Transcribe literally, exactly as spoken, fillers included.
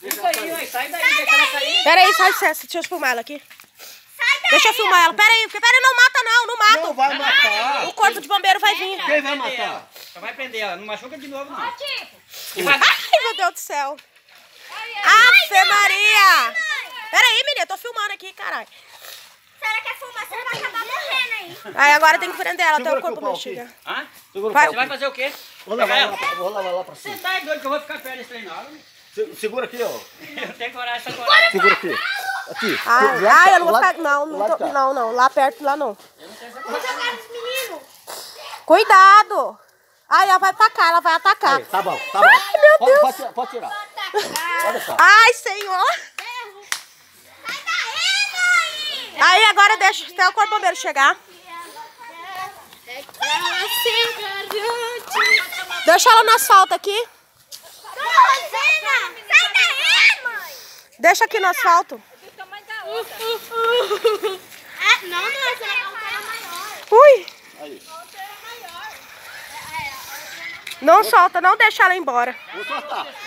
Isso aí, ué, sai daí, deixa ela sair. Pera aí, sai, deixa eu filmar ela aqui. Deixa eu filmar ela. Pera aí, porque pera aí, não mata não, não mata. Não vai matar. O corpo de bombeiro vai vir. Quem vai matar? Só vai prender ela, não machuca de novo, não. Ai, meu Deus do céu. Ave Maria. Pera aí, menina, eu tô filmando aqui, caralho. Será que é filmar? Você vai acabar morrendo aí. Aí agora tem que prender ela até Segura o corpo aqui o pau mexer. aqui. Hã? Vai. Você vai fazer o quê? Vou levar ela, pra- vou levar lá pra Você cima. tá doido que eu vou ficar perto desse trem, não? Se- Segura aqui, ó. Eu tenho coragem, essa coragem. Segura aqui. Aqui. Ai, Do lado ai, de cá, eu não vou do lado- ficar... Não, do não, lado tô- de cá. não, não. Lá perto, lá não. Vou jogar nos meninos. Cuidado. Ai, ela vai atacar, ela vai atacar. Aí, tá bom, tá bom. Ai, meu Pode, Deus. pode tirar, pode tirar. Olha só. Ai, Senhor. Sai daí, mãe. Aí agora deixa até o corpo bombeiro chegar. Deixa ela no asfalto aqui. Dona Rosina, sai daí, mãe. Deixa aqui no asfalto. Ah, não, não, essa é uma maior. Ui. Aí. Não solta, não deixa ela ir embora. Vou soltar.